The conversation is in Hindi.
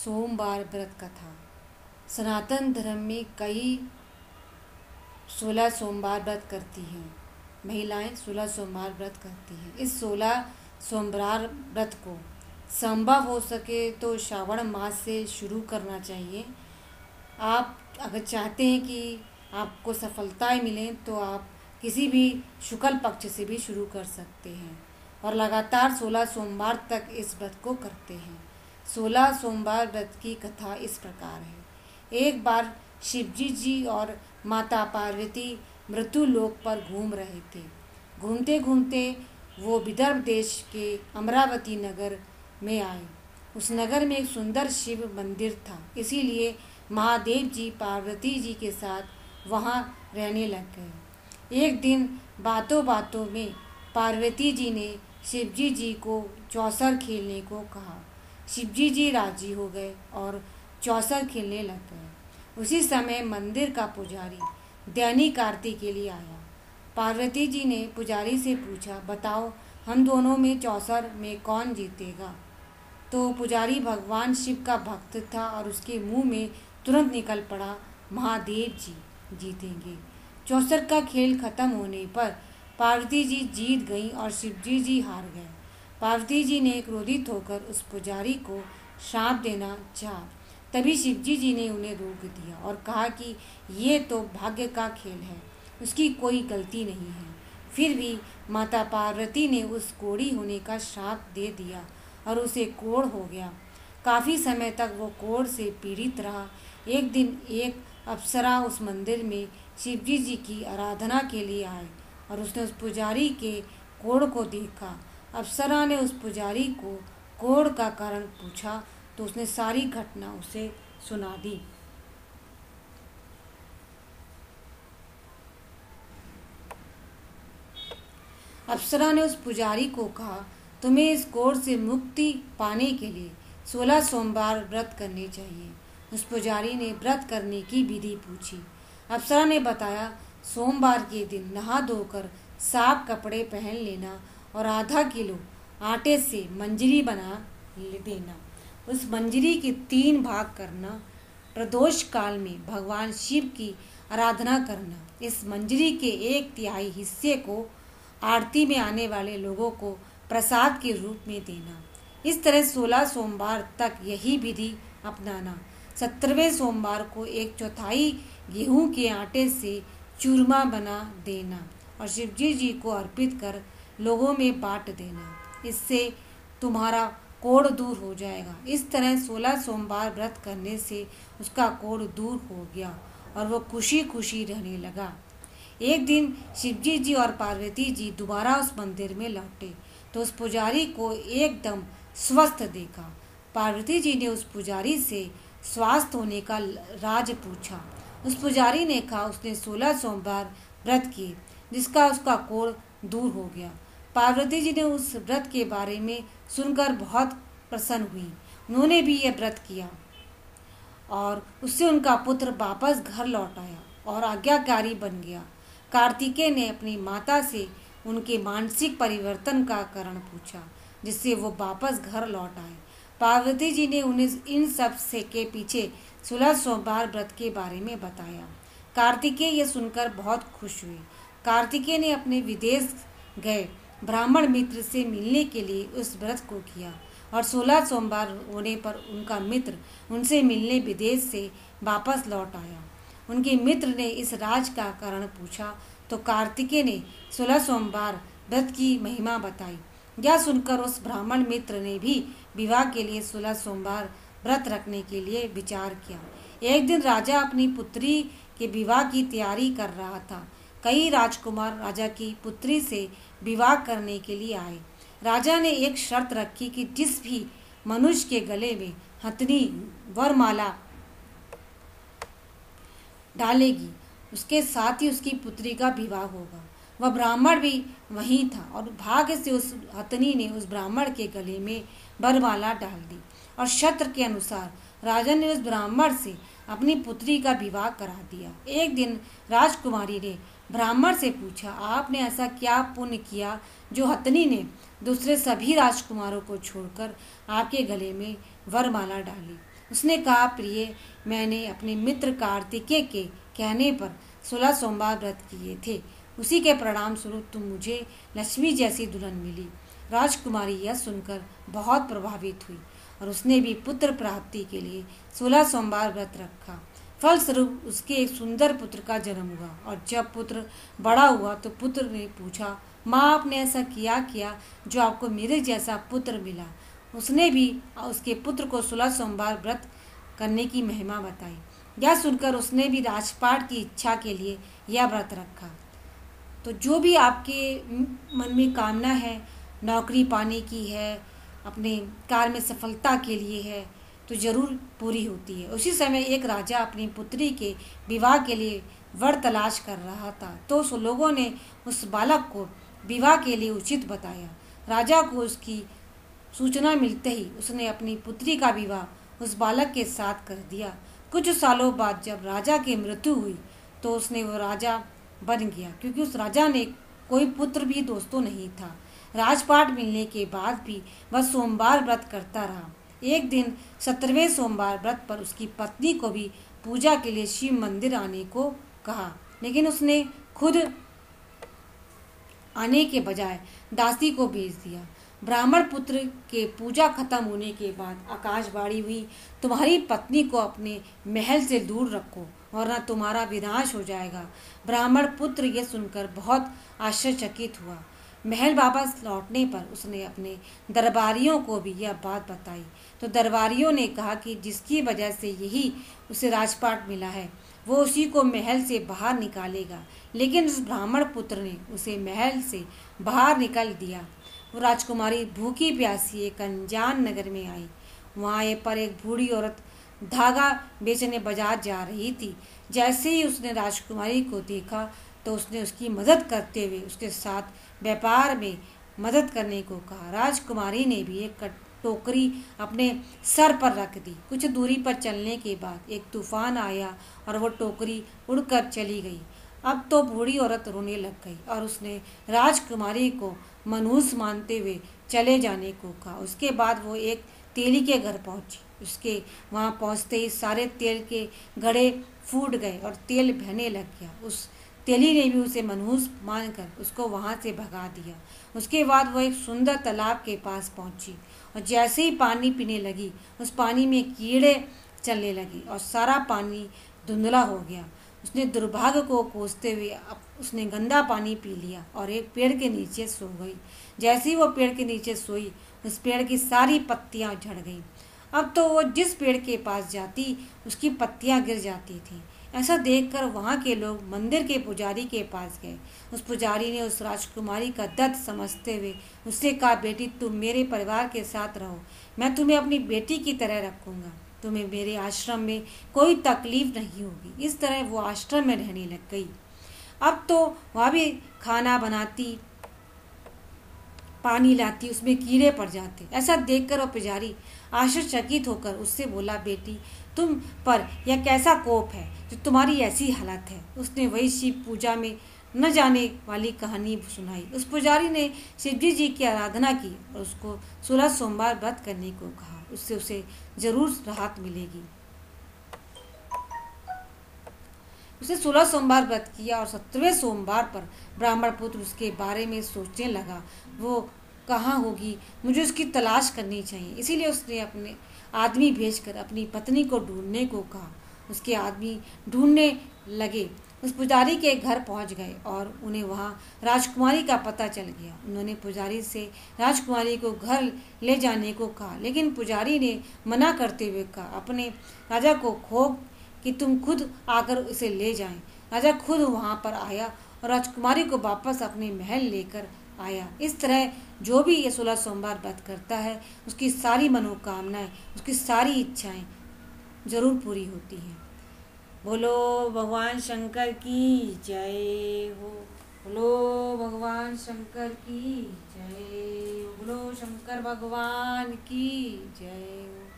सोमवार व्रत कथा। सनातन धर्म में कई 16 सोमवार व्रत करती हैं। महिलाएं 16 सोमवार व्रत करती हैं। इस 16 सोमवार व्रत को संभव हो सके तो श्रावण मास से शुरू करना चाहिए। आप अगर चाहते हैं कि आपको सफलताएं मिलें तो आप किसी भी शुक्ल पक्ष से भी शुरू कर सकते हैं और लगातार 16 सोमवार तक इस व्रत को करते हैं। 16 सोमवार व्रत की कथा इस प्रकार है। एक बार शिवजी जी और माता पार्वती मृत्यु लोक पर घूम रहे थे। घूमते घूमते वो विदर्भ देश के अमरावती नगर में आए। उस नगर में एक सुंदर शिव मंदिर था, इसीलिए महादेव जी पार्वती जी के साथ वहाँ रहने लग गए। एक दिन बातों बातों में पार्वती जी ने शिवजी जी को चौसर खेलने को कहा। शिवजी जी राजी हो गए और चौसर खेलने लग गए। उसी समय मंदिर का पुजारी दैनिक आरती के लिए आया। पार्वती जी ने पुजारी से पूछा, बताओ हम दोनों में चौसर में कौन जीतेगा? तो पुजारी भगवान शिव का भक्त था और उसके मुंह में तुरंत निकल पड़ा, महादेव जी जीतेंगे। चौसर का खेल खत्म होने पर पार्वती जी जीत गईं और शिवजी जी हार गए। पार्वती जी ने क्रोधित होकर उस पुजारी को श्राप देना चाहा। तभी शिवजी जी ने उन्हें रोक दिया और कहा कि ये तो भाग्य का खेल है, उसकी कोई गलती नहीं है। फिर भी माता पार्वती ने उस कोढ़ी होने का श्राप दे दिया और उसे कोढ़ हो गया। काफ़ी समय तक वो कोढ़ से पीड़ित रहा। एक दिन एक अप्सरा उस मंदिर में शिवजी जी की आराधना के लिए आए और उसने उस पुजारी के कोढ़ को देखा। अप्सरा ने उस पुजारी को कोढ़ का कारण पूछा तो उसने सारी घटना उसे सुना दी। अप्सरा ने उस पुजारी को कहा, तुम्हें इस कोढ़ से मुक्ति पाने के लिए 16 सोमवार व्रत करने चाहिए। उस पुजारी ने व्रत करने की विधि पूछी। अप्सरा ने बताया, सोमवार के दिन नहा धोकर साफ कपड़े पहन लेना और आधा किलो आटे से मंजरी बना देना। उस मंजरी के 3 भाग करना। प्रदोष काल में भगवान शिव की आराधना करना। इस मंजरी के 1/3 हिस्से को आरती में आने वाले लोगों को प्रसाद के रूप में देना। इस तरह 16 सोमवार तक यही विधि अपनाना। 17वें सोमवार को 1/4 गेहूं के आटे से चूरमा बना देना और शिवजी जी को अर्पित कर लोगों में बांट देना। इससे तुम्हारा कोढ़ दूर हो जाएगा। इस तरह 16 सोमवार व्रत करने से उसका कोढ़ दूर हो गया और वो खुशी खुशी रहने लगा। एक दिन शिवजी जी और पार्वती जी दोबारा उस मंदिर में लौटे तो उस पुजारी को एकदम स्वस्थ देखा। पार्वती जी ने उस पुजारी से स्वस्थ होने का राज पूछा। उस पुजारी ने कहा उसने 16 सोमवार व्रत किए जिसका उसका कोढ़ दूर हो गया। पार्वती जी ने उस व्रत के बारे में सुनकर बहुत प्रसन्न हुई। उन्होंने भी यह व्रत किया और उससे उनका पुत्र वापस घर लौट आया और आज्ञाकारी बन गया। कार्तिकेय ने अपनी माता से उनके मानसिक परिवर्तन का कारण पूछा जिससे वो वापस घर लौट आए। पार्वती जी ने उन्हें इन सब से के पीछे 16 सोमवार व्रत के बारे में बताया। कार्तिकेय यह सुनकर बहुत खुश हुए। कार्तिकेय ने अपने विदेश गए ब्राह्मण मित्र से मिलने के लिए उस व्रत को किया और 16 सोमवार होने पर उनका मित्र उनसे मिलने विदेश से वापस लौट आया। उनके मित्र ने इस राज का कारण पूछा तो कार्तिकेय ने 16 सोमवार व्रत की महिमा बताई। यह सुनकर उस ब्राह्मण मित्र ने भी विवाह के लिए 16 सोमवार व्रत रखने के लिए विचार किया। एक दिन राजा अपनी पुत्री के विवाह की तैयारी कर रहा था। कई राजकुमार राजा की पुत्री से विवाह करने के लिए आए। राजा ने एक शर्त रखी कि जिस भी मनुष्य के गले में हथनी वरमाला डालेगी उसके साथ ही उसकी पुत्री का विवाह होगा। वह ब्राह्मण भी वहीं था और भाग्य से उस हथनी ने उस ब्राह्मण के गले में वरमाला डाल दी और शर्त के अनुसार राजा ने उस ब्राह्मण से अपनी पुत्री का विवाह करा दिया। एक दिन राजकुमारी ने ब्राह्मण से पूछा, आपने ऐसा क्या पुण्य किया जो हथनी ने दूसरे सभी राजकुमारों को छोड़कर आपके गले में वरमाला डाली? उसने कहा, प्रिय, मैंने अपने मित्र कार्तिकेय के कहने पर 16 सोमवार व्रत किए थे। उसी के परिणाम स्वरूप तुम मुझे लक्ष्मी जैसी दुल्हन मिली। राजकुमारी यह सुनकर बहुत प्रभावित हुई और उसने भी पुत्र प्राप्ति के लिए 16 सोमवार व्रत रखा। फलस्वरूप उसके एक सुंदर पुत्र का जन्म हुआ और जब पुत्र बड़ा हुआ तो पुत्र ने पूछा, माँ, आपने ऐसा किया जो आपको मेरे जैसा पुत्र मिला। उसने भी उसके पुत्र को 16 सोमवार व्रत करने की महिमा बताई। यह सुनकर उसने भी राजपाट की इच्छा के लिए यह व्रत रखा। तो जो भी आपके मन में कामना है, नौकरी पाने की है, अपने कार्य में सफलता के लिए है, तो जरूर पूरी होती है। उसी समय एक राजा अपनी पुत्री के विवाह के लिए वर तलाश कर रहा था, तो उस लोगों ने उस बालक को विवाह के लिए उचित बताया। राजा को उसकी सूचना मिलते ही उसने अपनी पुत्री का विवाह उस बालक के साथ कर दिया। कुछ सालों बाद जब राजा की मृत्यु हुई तो उसने वो राजा बन गया, क्योंकि उस राजा ने कोई पुत्र भी दोस्तों नहीं था। राजपाट मिलने के बाद भी वह सोमवार व्रत करता रहा। एक दिन 17वें सोमवार व्रत पर उसकी पत्नी को भी पूजा के लिए शिव मंदिर आने को कहा, लेकिन उसने खुद आने के बजाय दासी को भेज दिया। ब्राह्मण पुत्र के पूजा खत्म होने के बाद आकाशवाणी हुई, तुम्हारी पत्नी को अपने महल से दूर रखो वरना तुम्हारा विनाश हो जाएगा। ब्राह्मण पुत्र यह सुनकर बहुत आश्चर्यचकित हुआ। महल वापस लौटने पर उसने अपने दरबारियों को भी यह बात बताई, तो दरबारियों ने कहा कि जिसकी वजह से यही उसे राजपाट मिला है, वो उसी को महल से बाहर निकालेगा। लेकिन उस ब्राह्मण पुत्र ने उसे महल से बाहर निकाल दिया। वो राजकुमारी भूखी प्यासी एक अनजान नगर में आई। वहाँ पर एक बूढ़ी औरत धागा बेचने बाजार जा रही थी। जैसे ही उसने राजकुमारी को देखा तो उसने उसकी मदद करते हुए उसके साथ व्यापार में मदद करने को कहा। राजकुमारी ने भी एक टोकरी अपने सर पर रख दी। कुछ दूरी पर चलने के बाद एक तूफान आया और वो टोकरी उड़कर चली गई। अब तो बूढ़ी औरत रोने लग गई और उसने राजकुमारी को मनहूस मानते हुए चले जाने को कहा। उसके बाद वो एक तेली के घर पहुंची। उसके वहां पहुंचते ही सारे तेल के घड़े फूट गए और तेल बहने लग गया। उस तेली ने भी उसे मनहूस मानकर उसको वहां से भगा दिया। उसके बाद वो एक सुंदर तालाब के पास पहुंची और जैसे ही पानी पीने लगी, उस पानी में कीड़े चलने लगे और सारा पानी धुंधला हो गया। उसने दुर्भाग्य को कोसते हुए उसने गंदा पानी पी लिया और एक पेड़ के नीचे सो गई। जैसे ही वो पेड़ के नीचे सोई, उस पेड़ की सारी पत्तियां झड़ गईं। अब तो वो जिस पेड़ के पास जाती उसकी पत्तियां गिर जाती थीं। ऐसा देखकर वहाँ के लोग मंदिर के पुजारी के पास गए। उस पुजारी ने उस राजकुमारी का दर्द समझते हुए उससे कहा, बेटी, तुम मेरे परिवार के साथ रहो, मैं तुम्हें अपनी बेटी की तरह रखूँगा, तुम्हें मेरे आश्रम में कोई तकलीफ नहीं होगी। इस तरह वो आश्रम में रहने लग गई। अब तो वह भी खाना बनाती, पानी लाती, उसमें कीड़े पड़ जाते। ऐसा देखकर वो पुजारी आश्चर्यचकित होकर उससे बोला, बेटी, तुम पर यह कैसा कोप है जो तुम्हारी ऐसी हालत है। उसने वही शिव पूजा में न जाने वाली कहानी सुनाई। उस पुजारी ने शिवजी जी की आराधना की और उसको 16 सोमवार व्रत करने को कहा। उससे उसे जरूर राहत मिलेगी। उसने 16 सोमवार व्रत किया और 17वें सोमवार पर ब्राह्मण पुत्र उसके बारे में सोचने लगा, वो कहाँ होगी, मुझे उसकी तलाश करनी चाहिए। इसीलिए उसने अपने आदमी भेजकर अपनी पत्नी को ढूंढने को कहा। उसके आदमी ढूंढने लगे, उस पुजारी के घर पहुंच गए और उन्हें वहां राजकुमारी का पता चल गया। उन्होंने पुजारी से राजकुमारी को घर ले जाने को कहा, लेकिन पुजारी ने मना करते हुए कहा, अपने राजा को कहो कि तुम खुद आकर उसे ले जाएं। राजा खुद वहां पर आया और राजकुमारी को वापस अपने महल लेकर आया। इस तरह जो भी ये 16 सोमवार व्रत करता है, उसकी सारी मनोकामनाएं, उसकी सारी इच्छाएं जरूर पूरी होती हैं। बोलो भगवान शंकर की जय हो। बोलो भगवान शंकर की जय हो। बोलो शंकर भगवान की जय हो।